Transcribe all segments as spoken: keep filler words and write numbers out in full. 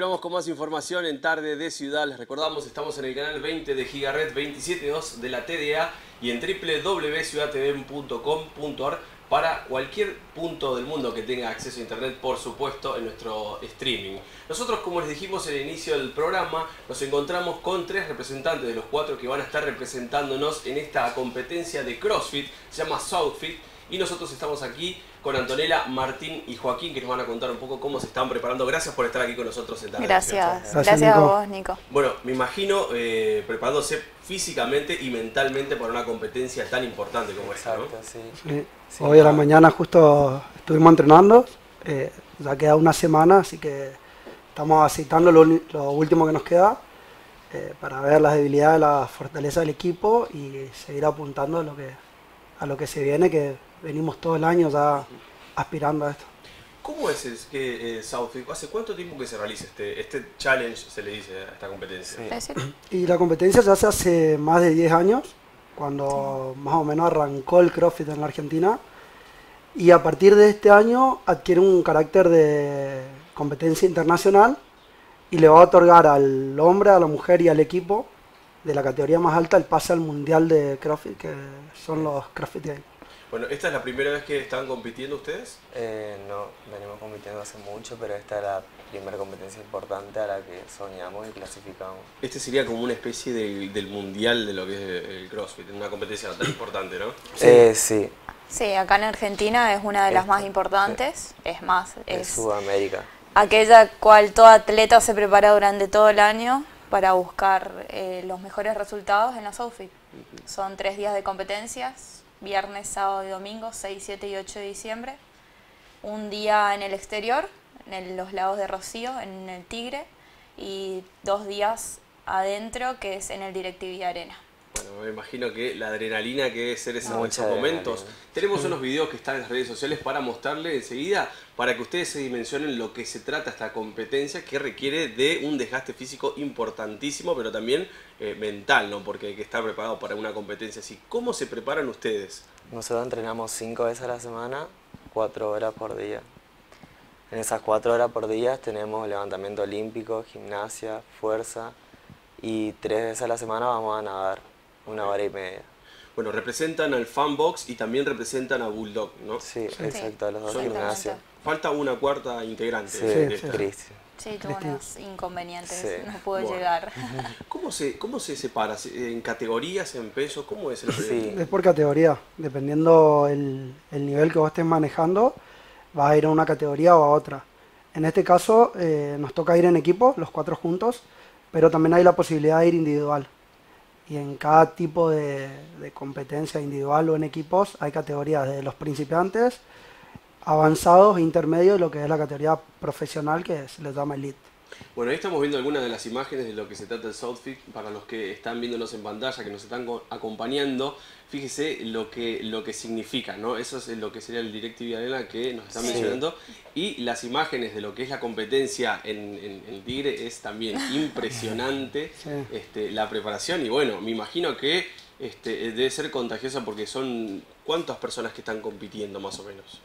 continuamos con más información en Tarde de Ciudad. Les recordamos, estamos en el canal veinte de Gigaret, veintisiete punto dos de la T D A y en w w w punto ciudad t v punto com punto a r para cualquier punto del mundo que tenga acceso a internet, por supuesto, en nuestro streaming. Nosotros, como les dijimos en el inicio del programa, nos encontramos con tres representantes de los cuatro que van a estar representándonos en esta competencia de CrossFit, se llama Southfit, y nosotros estamos aquí con Antonella, Martín y Joaquín, que nos van a contar un poco cómo se están preparando. Gracias por estar aquí con nosotros en Tarde. Gracias, gracias, gracias a vos, Nico. Bueno, me imagino eh, preparándose físicamente y mentalmente para una competencia tan importante como esta, ¿no? Exacto, sí. Sí. Sí, Hoy a la no. mañana justo estuvimos entrenando, eh, ya queda una semana, así que estamos aceitando lo, lo último que nos queda eh, para ver las debilidades, la fortaleza del equipo y seguir apuntando a lo que, a lo que se viene, que venimos todo el año ya aspirando a esto. ¿Cómo es el, que eh, Southfit? ¿Hace cuánto tiempo que se realiza este, este challenge, se le dice a esta competencia? Sí. Y la competencia se hace hace más de diez años, cuando más o menos arrancó el CrossFit en la Argentina, y a partir de este año adquiere un carácter de competencia internacional y le va a otorgar al hombre, a la mujer y al equipo de la categoría más alta el pase al mundial de CrossFit, que son los CrossFit Games. Bueno, ¿esta es la primera vez que están compitiendo ustedes? Eh, no, venimos compitiendo hace mucho, pero esta es la primera competencia importante a la que soñamos y clasificamos. Este sería como una especie de, del mundial de lo que es el CrossFit, una competencia tan importante, ¿no? Sí. Eh, sí. Sí, acá en Argentina es una de las Este, más importantes, sí. Es más, En es Sudamérica. aquella cual todo atleta se prepara durante todo el año para buscar eh, los mejores resultados en la Southfit. Uh-huh. Son tres días de competencias, viernes, sábado y domingo, seis, siete y ocho de diciembre. Un día en el exterior, en el, los lagos de Rocío, en el Tigre, y dos días adentro, que es en el DirecTV Arena. Bueno, me imagino que la adrenalina que debe ser esos, Mucha esos momentos. adrenalina. Tenemos unos videos que están en las redes sociales para mostrarle enseguida, para que ustedes se dimensionen lo que se trata esta competencia, que requiere de un desgaste físico importantísimo, pero también eh, mental, ¿no? Porque hay que estar preparado para una competencia así. ¿Cómo se preparan ustedes? Nosotros entrenamos cinco veces a la semana, cuatro horas por día. En esas cuatro horas por día tenemos levantamiento olímpico, gimnasia, fuerza, y tres veces a la semana vamos a nadar, una hora y media. Bueno, representan al Fanbox y también representan a Bulldog, ¿no? Sí, Sí. exacto, los dos Son- gimnasios. Falta una cuarta integrante. Sí, de sí. esta. Cristian. Sí, tuvo Cristina. unos inconvenientes, Sí. no pudo Bueno. llegar. ¿Cómo se, cómo se separa? ¿Se- ¿En categorías, en pesos? ¿Cómo es el Sí. Es por categoría, dependiendo el, el nivel que vos estés manejando, vas a ir a una categoría o a otra. En este caso eh, nos toca ir en equipo, los cuatro juntos, pero también hay la posibilidad de ir individual. Y en cada tipo de, de competencia individual o en equipos hay categorías de los principiantes, avanzados, intermedios y lo que es la categoría profesional, que se les llama Elite. Bueno, ahí estamos viendo algunas de las imágenes de lo que se trata el Southfit. Para los que están viéndonos en pantalla, que nos están acompañando, fíjese lo que, lo que significa, ¿no? Eso es lo que sería el DirecTV Arena que nos están Sí. mencionando. Y las imágenes de lo que es la competencia en, en, en Tigre es también impresionante. Sí. este, la preparación. Y bueno, me imagino que este, debe ser contagiosa porque son... ¿Cuántas personas que están compitiendo más o menos?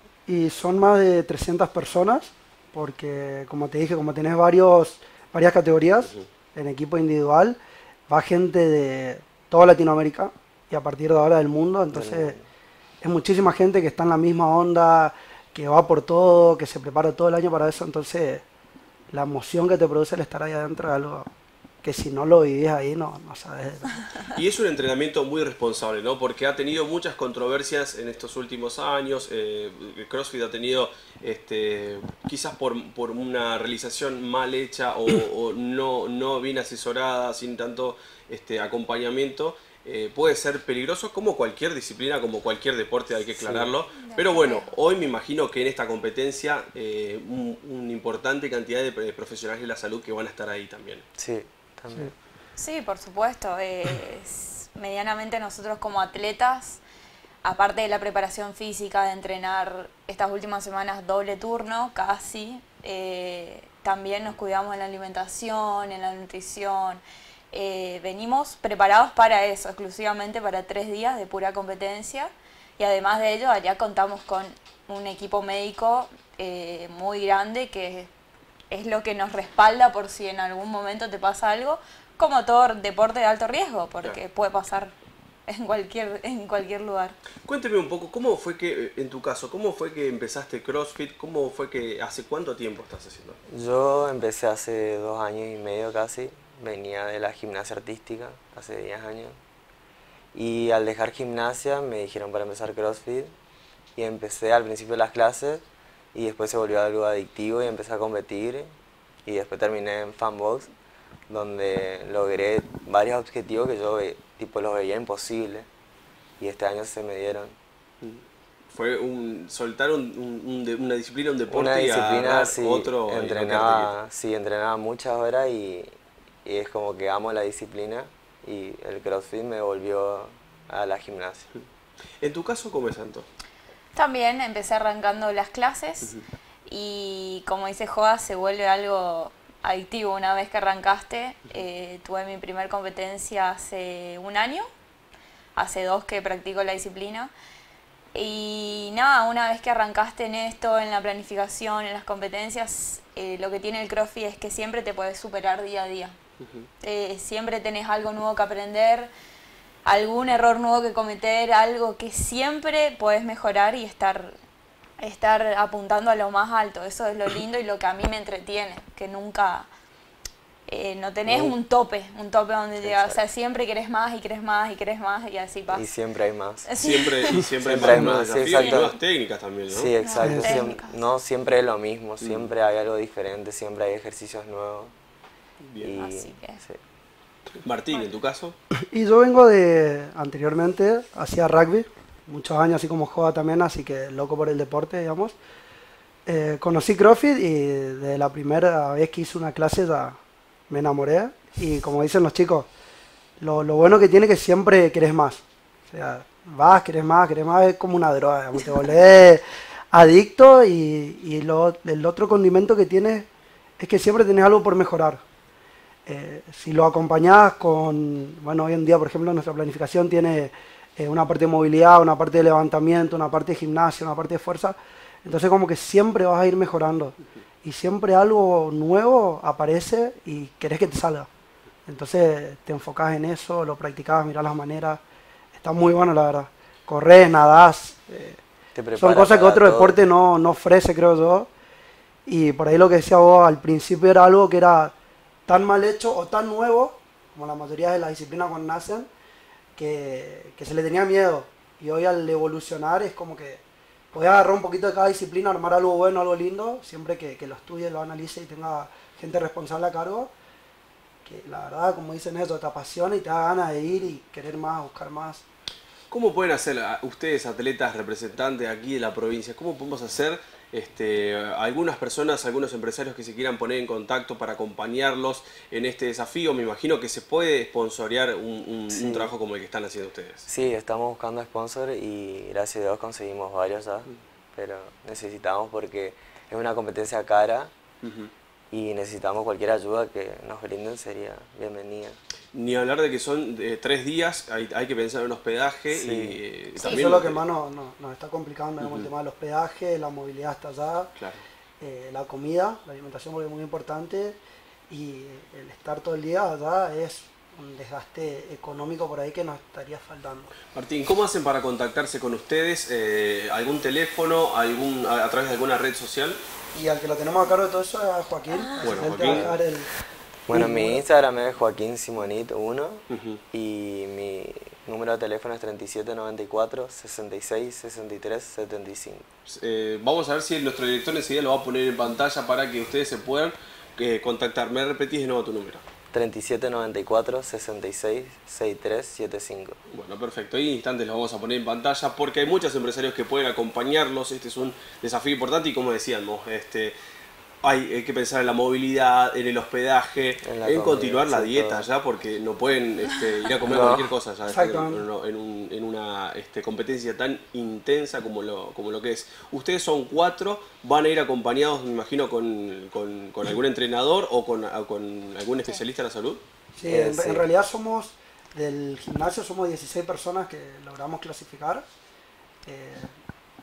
Y son más de trescientas personas, porque como te dije, como tenés varios, varias categorías, Ujú. en equipo individual, va gente de toda Latinoamérica y a partir de ahora del mundo, entonces mundo. es muchísima gente que está en la misma onda, que va por todo, que se prepara todo el año para eso, entonces la emoción que te produce el estar ahí adentro es algo que si no lo vivís ahí no, no sabes. Y es un entrenamiento muy responsable, ¿no? Porque ha tenido muchas controversias en estos últimos años. Eh, CrossFit ha tenido, este, quizás por, por una realización mal hecha o, o no, no bien asesorada, sin tanto este, acompañamiento, eh, puede ser peligroso como cualquier disciplina, como cualquier deporte, hay que aclararlo. Sí. Pero bueno, hoy me imagino que en esta competencia eh, un- una importante cantidad de profesionales de la salud que van a estar ahí también. Sí, también. Sí, por supuesto. Es, medianamente nosotros como atletas, aparte de la preparación física, de entrenar estas últimas semanas doble turno, casi, eh, también nos cuidamos en la alimentación, en la nutrición. Eh, venimos preparados para eso, exclusivamente para tres días de pura competencia. Y además de ello, allá contamos con un equipo médico eh, muy grande que es lo que nos respalda por si en algún momento te pasa algo, como todo deporte de alto riesgo, porque Claro. puede pasar en cualquier, en cualquier lugar. Cuénteme un poco, ¿cómo fue que, en tu caso, cómo fue que empezaste CrossFit? ¿Cómo fue que, hace cuánto tiempo estás haciendo? Yo empecé hace dos años y medio casi, venía de la gimnasia artística, hace diez años. Y al dejar gimnasia me dijeron para empezar CrossFit y empecé al principio las clases y después se volvió algo adictivo y empecé a competir y después terminé en Fanbox, donde logré varios objetivos que yo ve- tipo los veía imposibles y este año se me dieron. Fue un soltar un, un- un de- una disciplina, un deporte Una y disciplina, agarrar sí, otro y no quedarte entrenaba, sí, entrenaba muchas horas y, y es como que amo la disciplina y el CrossFit me volvió a la gimnasia. quieto. En tu caso, ¿cómo es, Santo? También empecé arrancando las clases y como dice Joa, se vuelve algo adictivo una vez que arrancaste. Eh, tuve mi primer competencia hace un año, hace dos que practico la disciplina. Y nada, una vez que arrancaste en esto, en la planificación, en las competencias, eh, lo que tiene el CrossFit es que siempre te puedes superar día a día. Eh, siempre tenés algo nuevo que aprender, algún error nuevo que cometer, algo que siempre podés mejorar y estar, estar apuntando a lo más alto. Eso es lo lindo y lo que a mí me entretiene, que nunca... eh, no tenés No. un tope, un tope donde llegas, o sea, Exacto. siempre querés más y querés más y querés más y así pasa. Y siempre hay más. Sí. Siempre, y siempre, Siempre hay hay más más, sí, desafíos y exacto. nuevas técnicas también, ¿no? Sí, exacto. No, siem- técnicas. no siempre es lo mismo, siempre hay algo diferente, siempre hay ejercicios nuevos. Bien. Y, Así que- sí. Martín, ¿en tu caso? Y yo vengo de, anteriormente, hacía rugby, muchos años así como Joa también, así que loco por el deporte, digamos. Eh, conocí CrossFit y de la primera vez que hice una clase ya me enamoré. Y como dicen los chicos, lo, lo bueno que tiene es que siempre querés más. O sea, vas, querés más, querés más, es como una droga, digamos, te volvés adicto y, y lo, el otro condimento que tiene es que siempre tenés algo por mejorar. Eh, si lo acompañás con, bueno, hoy en día, por ejemplo, nuestra planificación tiene eh, una parte de movilidad, una parte de levantamiento, una parte de gimnasia, una parte de fuerza, entonces como que siempre vas a ir mejorando y siempre algo nuevo aparece y querés que te salga. Entonces te enfocás en eso, lo practicás, mirás las maneras, está muy bueno la verdad. Corres, nadás, eh, Te son prepara cosas que para otro todo. deporte no, no ofrece, creo yo. Y por ahí lo que decía vos, al principio era algo que era tan mal hecho o tan nuevo, como la mayoría de las disciplinas cuando nacen, que, que se le tenía miedo. Y hoy al evolucionar es como que podés agarrar un poquito de cada disciplina, armar algo bueno, algo lindo, siempre que, que lo estudie, lo analice y tenga gente responsable a cargo. Que la verdad, como dicen eso, te apasiona y te da ganas de ir y querer más, buscar más. ¿Cómo pueden hacer a- ustedes, atletas representantes aquí de la provincia, cómo podemos hacer este, algunas personas, algunos empresarios que se quieran poner en contacto para acompañarlos en este desafío? Me imagino que se puede sponsorear un, un- Sí. un trabajo como el que están haciendo ustedes. Sí, estamos buscando sponsor y gracias a Dios conseguimos varios ya, pero necesitamos porque es una competencia cara Ujú. y necesitamos cualquier ayuda que nos brinden sería bienvenida. Ni hablar de que son eh, tres días, hay, hay que pensar en hospedaje Sí. y eh, Sí. Eso también... es lo que más nos, nos- nos está complicando, digamos, Ujú. el tema del hospedaje, la movilidad hasta allá, Claro. eh, la comida, la alimentación porque es muy importante y el estar todo el día allá es un desgaste económico por ahí que nos estaría faltando. Martín, ¿cómo hacen para contactarse con ustedes? Eh, ¿Algún teléfono, algún, a, a través de alguna red social? Y al que lo tenemos a cargo de todo eso es a Joaquín. así Bueno, que él te va a Joaquín. dejar el- Bueno, el mi número. Instagram es Joaquín Simonit uno Ujú. y mi número de teléfono es treinta y siete noventa y cuatro, sesenta y seis, sesenta y tres, setenta y cinco. Eh, vamos a ver si nuestro director enseguida lo va a poner en pantalla para que ustedes se puedan eh, contactar. ¿Me repetís de nuevo tu número? treinta y siete noventa y cuatro, sesenta y seis, sesenta y tres, setenta y cinco. Bueno, perfecto. Ahí en instantes lo vamos a poner en pantalla porque hay muchos empresarios que pueden acompañarlos. Este es un desafío importante y como decíamos, este, hay, hay que pensar en la movilidad, en el hospedaje, En en, la comida, continuar la sí, dieta todo. ya porque no pueden este, ir a comer No. cualquier cosa ya después en, Exactamente. en un- en una este, competencia tan intensa como lo, como lo que es. Ustedes son cuatro, van a ir acompañados, me imagino, con, con- con algún entrenador o con, o con algún especialista de la salud. Sí, Eh, en, sí. en realidad somos, del gimnasio somos dieciséis personas que logramos clasificar. Eh,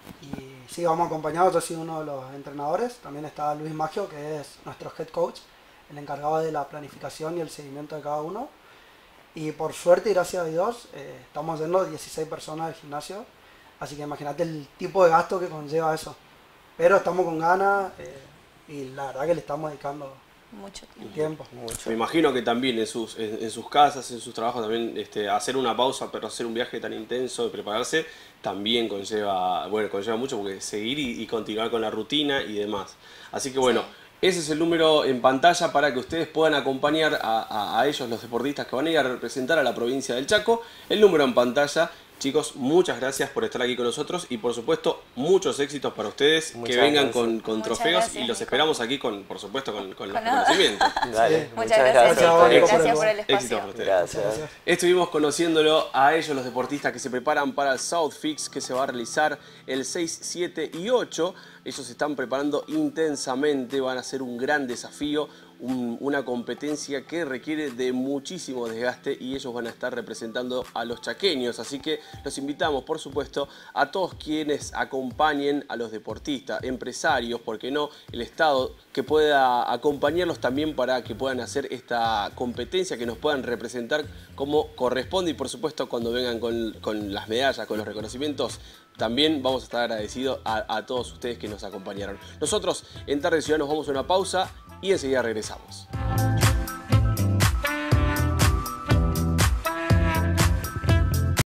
Y sí, vamos acompañados, yo soy uno de los entrenadores, también está Luis Maggio, que es nuestro head coach, el encargado de la planificación y el seguimiento de cada uno. Y por suerte y gracias a Dios, eh, estamos yendo dieciséis personas al gimnasio, así que imagínate el tipo de gasto que conlleva eso. Pero estamos con ganas eh, y la verdad que le estamos dedicando Mucho tiempo. tiempo. Mucho. Me imagino que también en sus, en, en sus casas, en sus trabajos, también este, hacer una pausa, pero hacer un viaje tan intenso de prepararse, también conlleva, bueno, conlleva mucho porque seguir y, y continuar con la rutina y demás. Así que bueno, Sí. ese es el número en pantalla para que ustedes puedan acompañar a, a, a ellos, los deportistas que van a ir a representar a la provincia del Chaco. El número en pantalla. Chicos, muchas gracias por estar aquí con nosotros y por supuesto muchos éxitos para ustedes. Muchas que vengan gracias. con, con Muchas trofeos gracias, y los Nico. esperamos aquí con, por supuesto, con, con los Con nada. reconocimientos. Dale, Sí. Muchas gracias, Gracias, Nico. Nico, por Gracias el- por el Éxitos espacio. para ustedes. Gracias. Gracias. Estuvimos conociéndolo a ellos, los deportistas que se preparan para el South Fix, que se va a realizar el seis, siete y ocho. Ellos se están preparando intensamente, van a hacer un gran desafío, un- una competencia que requiere de muchísimo desgaste y ellos van a estar representando a los chaqueños. Así que los invitamos, por supuesto, a todos quienes acompañen a los deportistas, empresarios, ¿por qué no? El Estado, que pueda acompañarlos también para que puedan hacer esta competencia, que nos puedan representar como corresponde y por supuesto cuando vengan con, con las medallas, con los reconocimientos, también vamos a estar agradecidos a, a todos ustedes que nos acompañaron. Nosotros en Tarde Ciudad nos vamos a una pausa y enseguida regresamos.